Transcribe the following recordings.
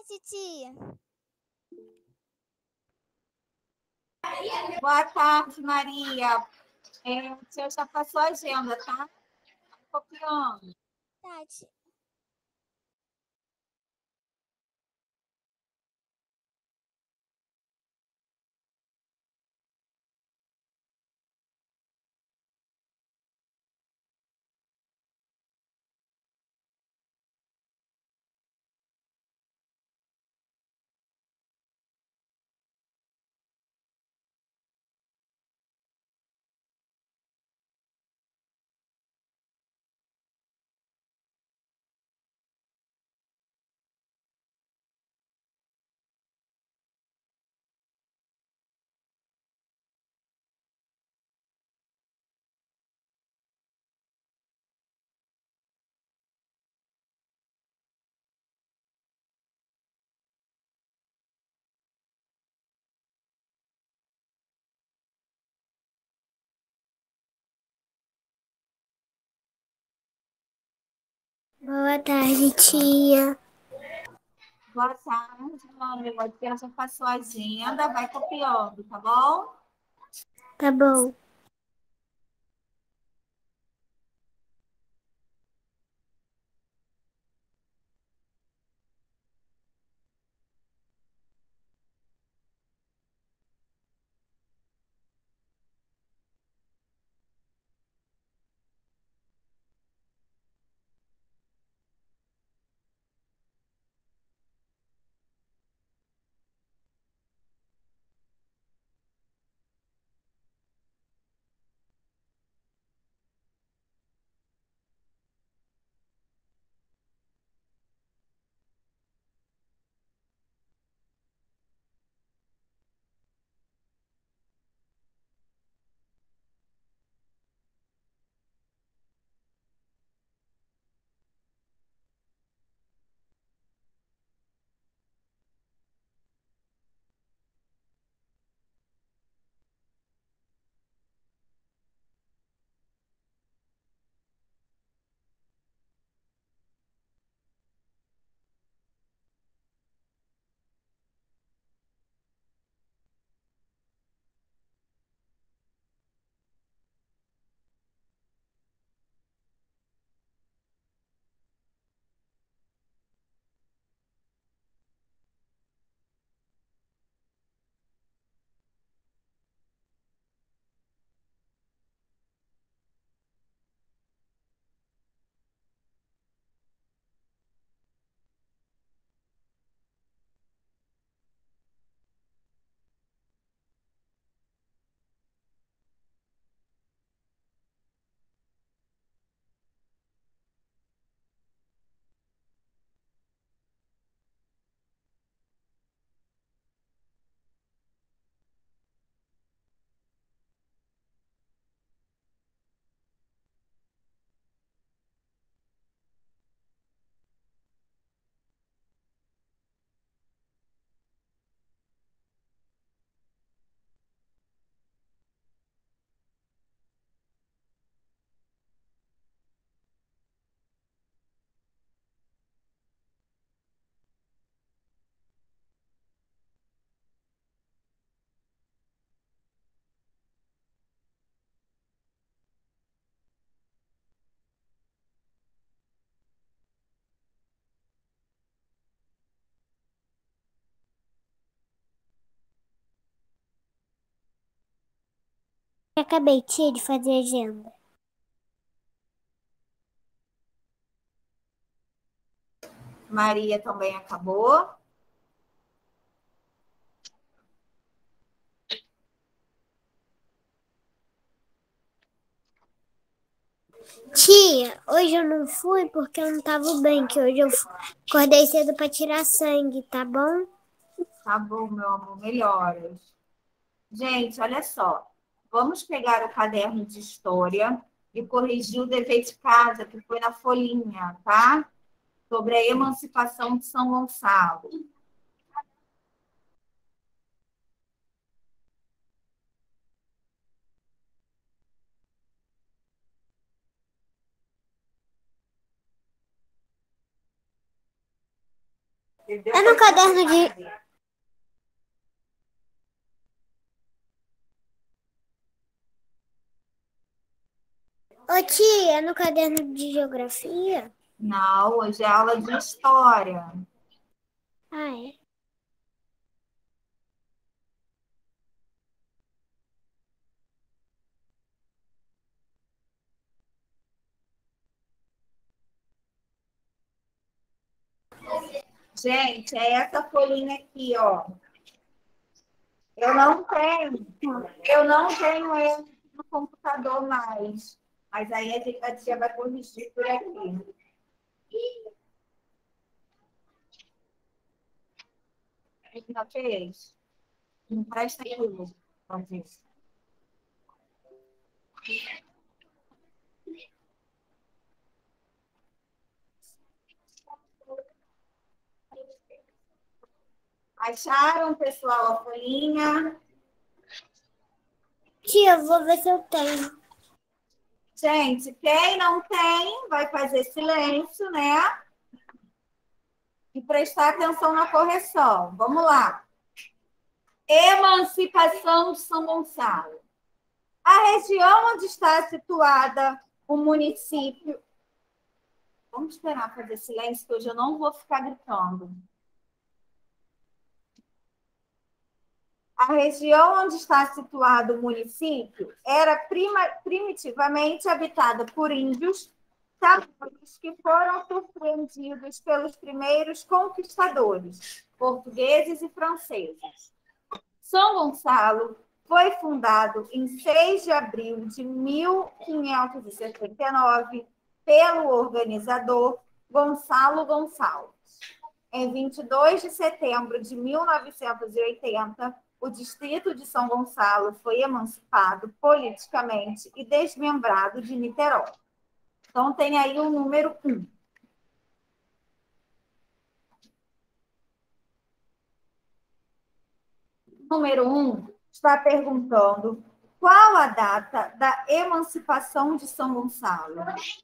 tarde, tia. Boa tarde, Maria. Você já passou a agenda, tá? Copiando. Tá, tia. Boa tarde, tia. Boa tarde, Maria. Você já passou a agenda, vai copiando, tá bom? Tá bom. Acabei, tia, de fazer a agenda. Maria também acabou. Tia, hoje eu não fui porque eu não tava bem, que hoje eu acordei cedo pra tirar sangue, tá bom? Tá bom, meu amor, melhoras. Gente, olha só. Vamos pegar o caderno de história e corrigir o dever de casa que foi na folhinha, tá? Sobre a emancipação de São Gonçalo. É no caderno de... Ô, tia, é no caderno de geografia? Não, hoje é aula de história. Ah, é? Gente, é essa folhinha aqui, ó. Eu não tenho ele no computador mais. Mas aí a tia vai corrigir por aqui. Já fez? Não presta aí, Luiz. Acharam, pessoal, a folhinha? Tia, eu vou ver se eu tenho. Gente, quem não tem, vai fazer silêncio, né? E prestar atenção na correção. Vamos lá. Emancipação de São Gonçalo. A região onde está situada o município. Vamos esperar fazer silêncio, que hoje eu não vou ficar gritando. A região onde está situado o município era primitivamente habitada por índios tapuis que foram surpreendidos pelos primeiros conquistadores, portugueses e franceses. São Gonçalo foi fundado em 6 de abril de 1579 pelo organizador Gonçalo Gonçalves. Em 22 de setembro de 1980, o distrito de São Gonçalo foi emancipado politicamente e desmembrado de Niterói. Então, tem aí o número 1. Número 1 está perguntando qual a data da emancipação de São Gonçalo?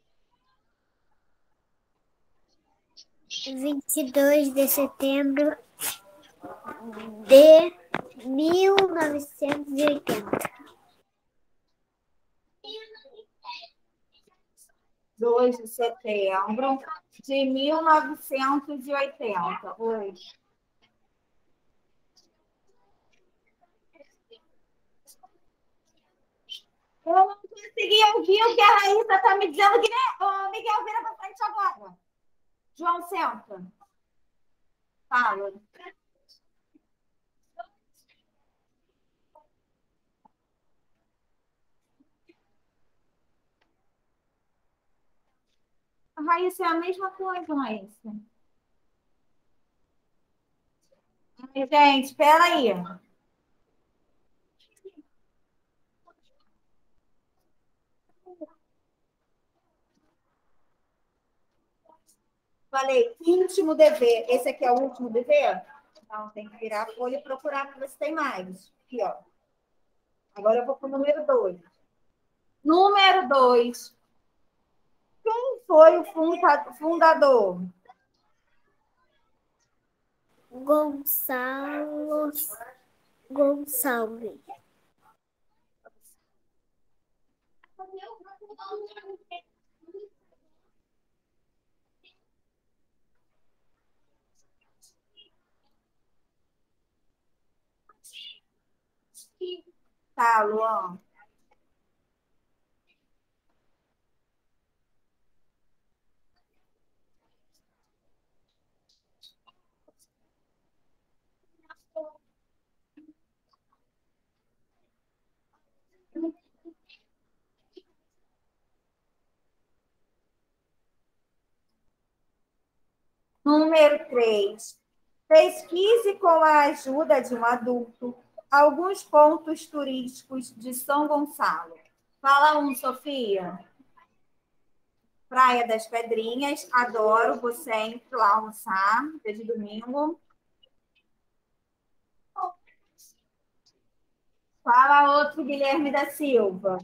22 de setembro de 1980. 2 de setembro de 1980. Oi. Eu não consegui ouvir o que a Raíssa está me dizendo. Ô, Miguel, vira para frente agora. João, senta. Fala. A Raíssa é a mesma coisa, Raíssa. Gente, espera aí. Falei, último dever. Esse aqui é o último dever? Então, tem que virar a folha e procurar para ver se tem mais. Aqui, ó. Agora eu vou para o número 2. Número 2. Quem foi o fundador? Gonçalo Gonçalves. Tá, Luan. Número 3. Pesquise com a ajuda de um adulto alguns pontos turísticos de São Gonçalo. Fala um, Sofia. Praia das Pedrinhas, adoro, vou sempre lá almoçar, desde domingo. Fala outro, Guilherme da Silva.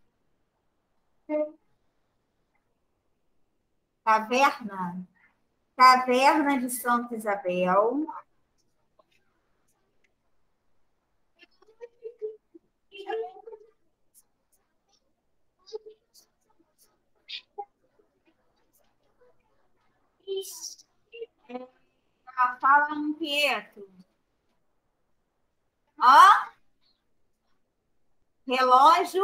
Caverna? Caverna de Santa Isabel. Fala um Pietro. Ó, relógio.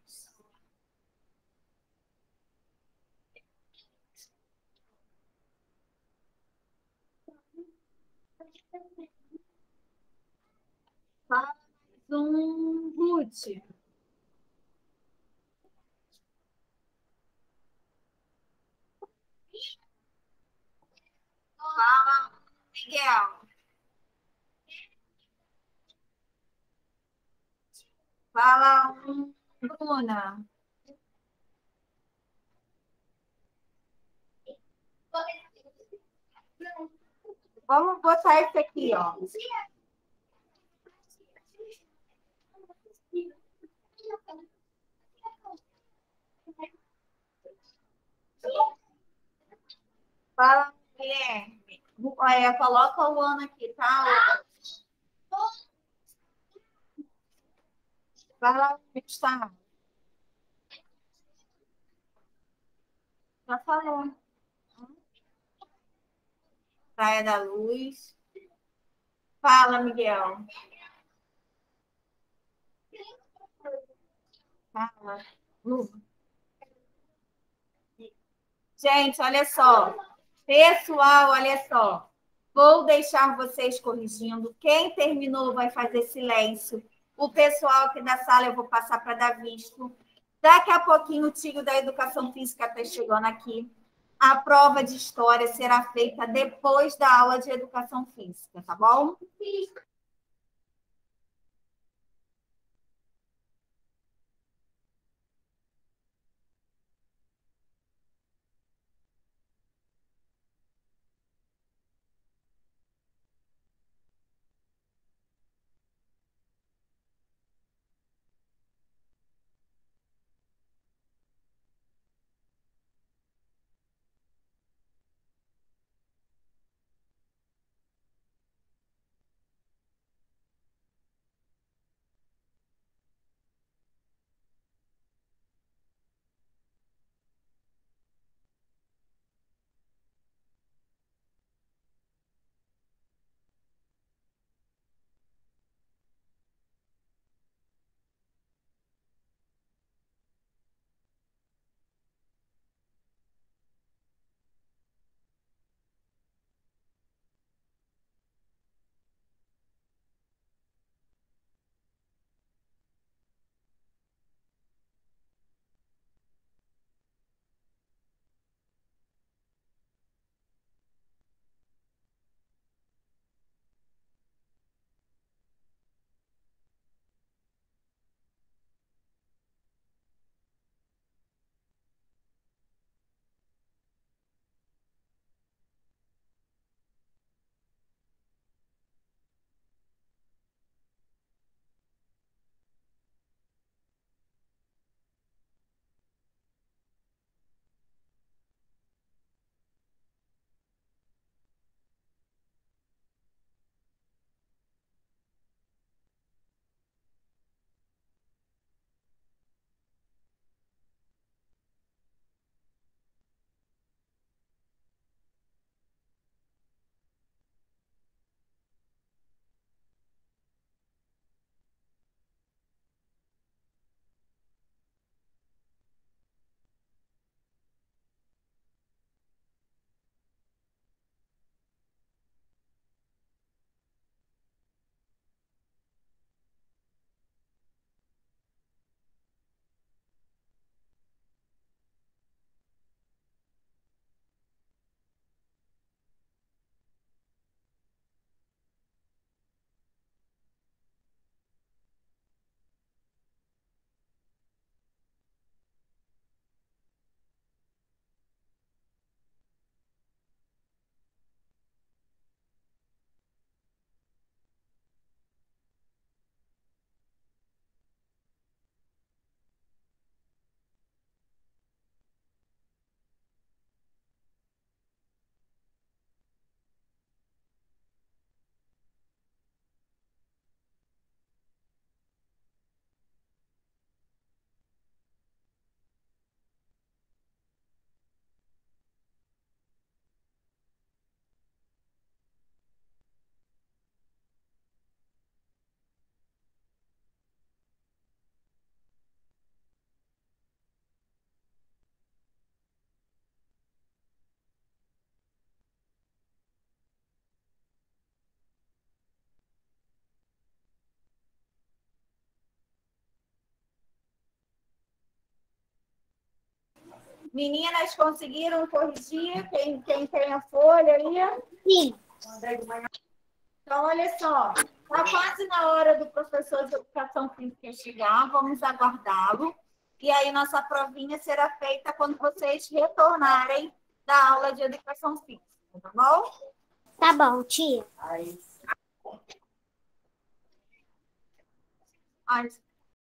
Fala mais um Ruth. Fala um Miguel. Fala um Bruna. Vamos botar esse aqui, ó. Fala, Guilherme. Coloca o ano aqui, tá? Fala, Gustavo. Já falou. Praia da Luz. Fala, Miguel. Fala. Gente, olha só. Pessoal, olha só. Vou deixar vocês corrigindo. Quem terminou vai fazer silêncio. O pessoal aqui da sala eu vou passar para dar visto. Daqui a pouquinho o tio da Educação Física está chegando aqui. A prova de história será feita depois da aula de Educação Física, tá bom? Meninas, conseguiram corrigir? Quem tem a folha aí? Sim. Então, olha só. Está quase na hora do professor de Educação Física chegar. Vamos aguardá-lo. E aí, nossa provinha será feita quando vocês retornarem da aula de Educação Física. Tá bom? Tá bom, tia. Ai,